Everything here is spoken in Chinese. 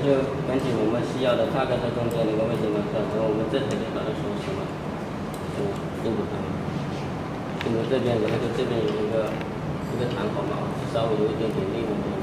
就根据我们需要的大概在中间那个位置嘛，然后我们这台就把它锁死了，定住它嘛。定住这边，然后就这边有一个弹簧嘛，稍微有一点点力的。